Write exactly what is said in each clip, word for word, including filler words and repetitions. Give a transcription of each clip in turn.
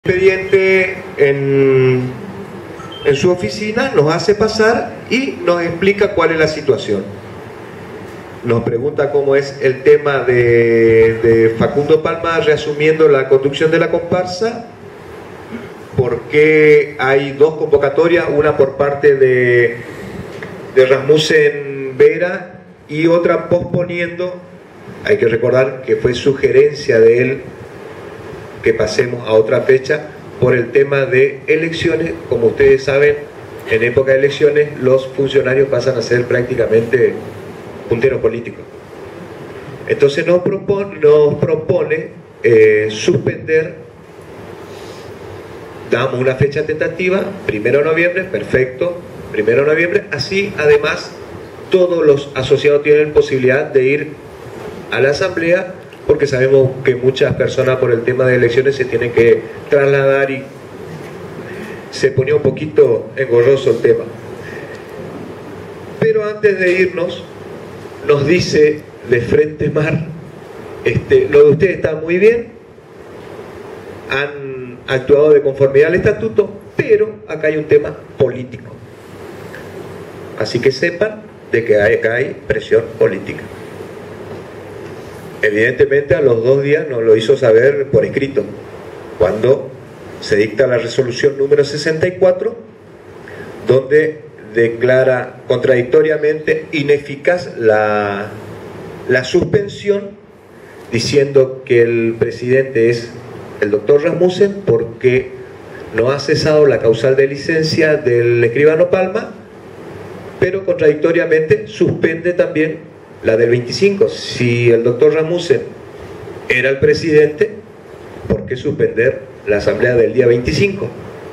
Expediente en, en su oficina, nos hace pasar y nos explica cuál es la situación. Nos pregunta cómo es el tema de, de Facundo Palma reasumiendo la conducción de la comparsa, por qué hay dos convocatorias, una por parte de, de Rasmussen Vera y otra posponiendo. Hay que recordar que fue sugerencia de él que pasemos a otra fecha por el tema de elecciones. Como ustedes saben, en época de elecciones los funcionarios pasan a ser prácticamente punteros políticos. Entonces nos propone, nos propone eh, suspender, damos una fecha tentativa, primero de noviembre, perfecto, primero de noviembre, así además todos los asociados tienen posibilidad de ir a la asamblea, porque sabemos que muchas personas por el tema de elecciones se tienen que trasladar y se ponía un poquito engorroso el tema. Pero antes de irnos, nos dice de frente mar, este, lo de ustedes está muy bien, han actuado de conformidad al estatuto, pero acá hay un tema político. Así que sepan de que hay, acá hay presión política. Evidentemente a los dos días nos lo hizo saber por escrito, cuando se dicta la resolución número sesenta y cuatro, donde declara contradictoriamente ineficaz la, la suspensión, diciendo que el presidente es el doctor Rasmussen porque no ha cesado la causal de licencia del escribano Palma, pero contradictoriamente suspende también la del veinticinco. Si el doctor Rasmussen era el presidente, ¿por qué suspender la asamblea del día veinticinco?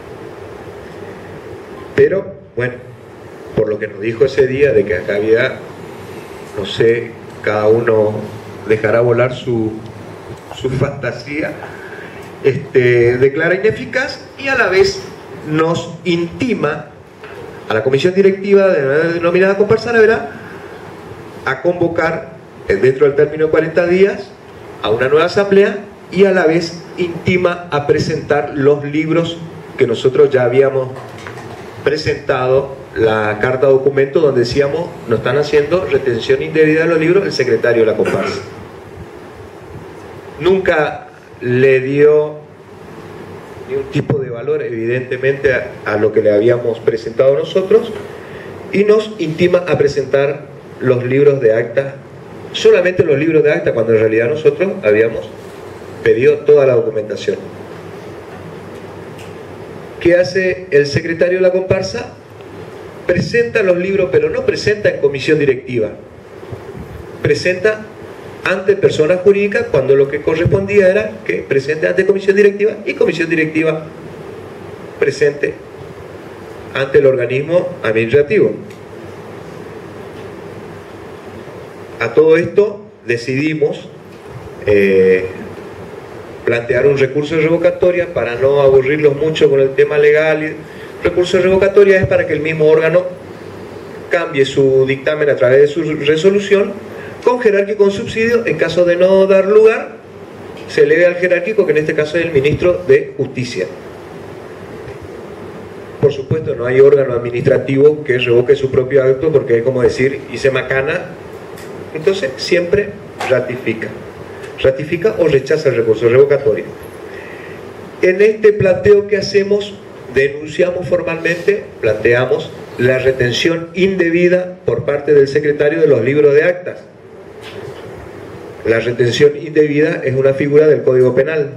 Pero, bueno, por lo que nos dijo ese día de que acá había, no sé, cada uno dejará volar su, su fantasía, este, declara ineficaz y a la vez nos intima a la comisión directiva de la denominada comparsa Vera a convocar dentro del término de cuarenta días a una nueva asamblea y a la vez intima a presentar los libros que nosotros ya habíamos presentado, la carta documento donde decíamos no están haciendo retención indebida de los libros el secretario de la comparsa. Nunca le dio ni un tipo de valor evidentemente a, a lo que le habíamos presentado nosotros y nos intima a presentar los libros de acta, solamente los libros de acta, cuando en realidad nosotros habíamos pedido toda la documentación. ¿Qué hace el secretario de la comparsa? Presenta los libros, pero no presenta en comisión directiva, presenta ante personas jurídicas, cuando lo que correspondía era que presente ante comisión directiva y comisión directiva presente ante el organismo administrativo. A todo esto decidimos eh, plantear un recurso de revocatoria para no aburrirlos mucho con el tema legal. El recurso de revocatoria es para que el mismo órgano cambie su dictamen a través de su resolución con jerárquico con subsidio. En caso de no dar lugar, se eleve al jerárquico, que en este caso es el ministro de Justicia. Por supuesto, no hay órgano administrativo que revoque su propio acto, porque es como decir, hice macana. Entonces siempre ratifica, ratifica o rechaza el recurso revocatorio. En este planteo que hacemos, denunciamos formalmente, planteamos la retención indebida por parte del secretario de los libros de actas. La retención indebida es una figura del Código Penal.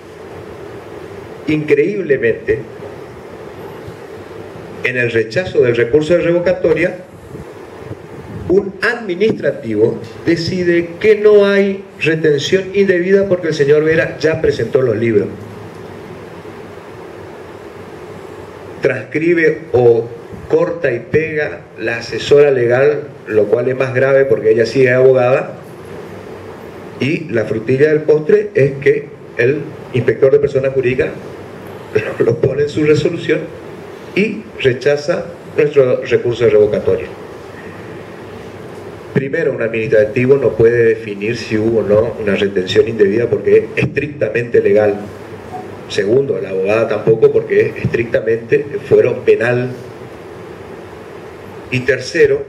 Increíblemente, en el rechazo del recurso de revocatoria, un administrativo decide que no hay retención indebida porque el señor Vera ya presentó los libros. Transcribe o corta y pega la asesora legal, lo cual es más grave porque ella sí es abogada, y la frutilla del postre es que el inspector de personas jurídicas lo pone en su resolución y rechaza nuestro recurso de revocatoria. Primero, un administrativo no puede definir si hubo o no una retención indebida porque es estrictamente legal. Segundo, la abogada tampoco, porque es estrictamente fuero penal. Y tercero,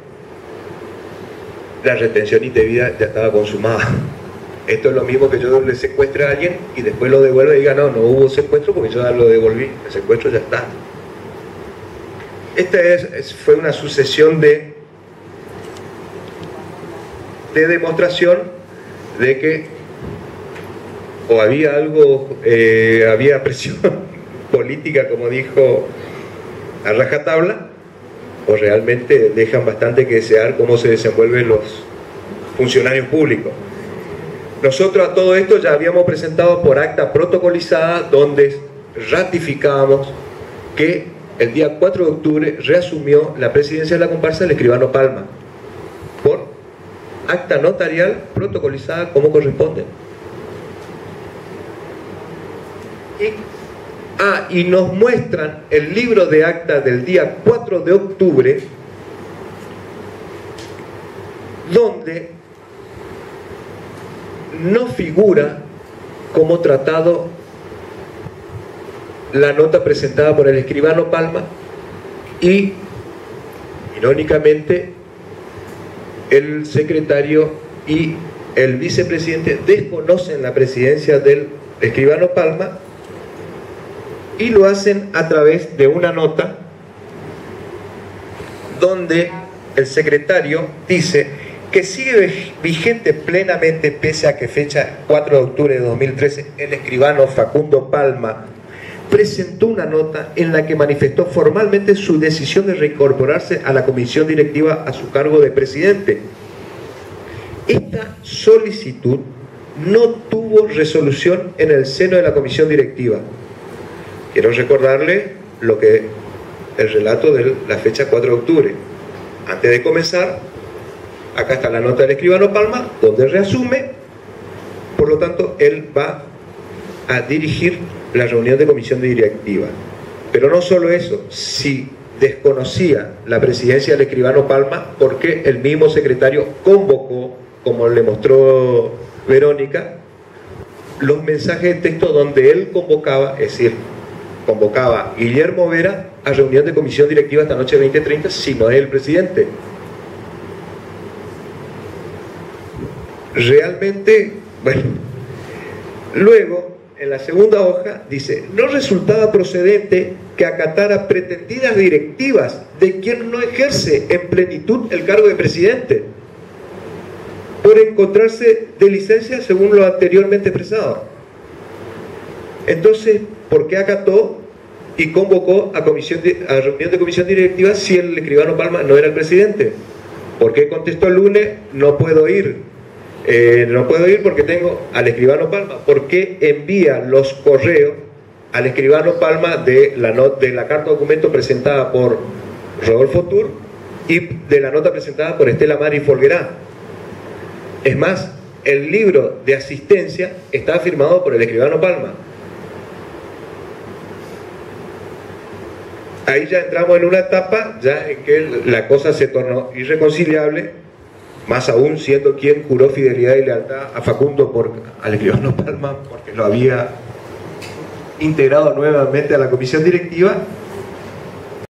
la retención indebida ya estaba consumada. Esto es lo mismo que yo le secuestre a alguien y después lo devuelva y diga, no, no hubo secuestro porque yo ya lo devolví, el secuestro ya está. Esta es, es, fue una sucesión de, de demostración de que o había algo, eh, había presión política, como dijo, a rajatabla, o realmente dejan bastante que desear cómo se desenvuelven los funcionarios públicos. Nosotros a todo esto ya habíamos presentado por acta protocolizada donde ratificábamos que el día cuatro de octubre reasumió la presidencia de la comparsa el escribano Palma, por acta notarial protocolizada como corresponde. Y, ah, y nos muestran el libro de acta del día cuatro de octubre, donde no figura como tratado la nota presentada por el escribano Palma y, irónicamente, el secretario y el vicepresidente desconocen la presidencia del escribano Palma y lo hacen a través de una nota donde el secretario dice que sigue vigente plenamente pese a que fecha cuatro de octubre de dos mil trece el escribano Facundo Palma presentó una nota en la que manifestó formalmente su decisión de reincorporarse a la comisión directiva a su cargo de presidente. Esta solicitud no tuvo resolución en el seno de la comisión directiva. Quiero recordarle lo que el relato de la fecha cuatro de octubre. Antes de comenzar, acá está la nota del escribano Palma, donde reasume, por lo tanto, él va a dirigir la reunión de comisión directiva. Pero no solo eso, si desconocía la presidencia del escribano Palma, porque el mismo secretario convocó, como le mostró Verónica, los mensajes de texto donde él convocaba, es decir, convocaba a Guillermo Vera a reunión de comisión directiva esta noche veinte treinta, si no es el presidente. Realmente, bueno, luego en la segunda hoja dice, no resultaba procedente que acatara pretendidas directivas de quien no ejerce en plenitud el cargo de presidente por encontrarse de licencia según lo anteriormente expresado. Entonces, ¿por qué acató y convocó a, comisión de, a reunión de comisión directiva si el escribano Palma no era el presidente? ¿Por qué contestó el lunes, no puedo ir? Eh, no puedo ir porque tengo al escribano Palma. ¿Por qué envía los correos al escribano Palma de la, not de la carta documento presentada por Rodolfo Tur y de la nota presentada por Estela Mari Folguerá? Es más, el libro de asistencia está firmado por el escribano Palma. Ahí ya entramos en una etapa ya en que la cosa se tornó irreconciliable, más aún siendo quien juró fidelidad y lealtad a Facundo por, al escribano Palma, porque lo había integrado nuevamente a la comisión directiva,